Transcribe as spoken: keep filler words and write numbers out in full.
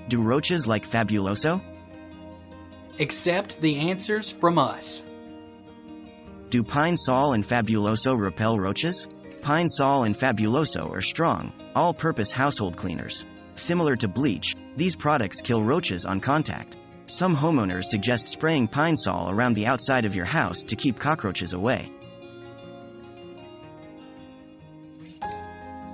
Do roaches like Fabuloso? Accept the answers from us. Do Pine Sol and Fabuloso repel roaches? Pine Sol and Fabuloso are strong, all-purpose household cleaners. Similar to bleach, these products kill roaches on contact. Some homeowners suggest spraying Pine Sol around the outside of your house to keep cockroaches away.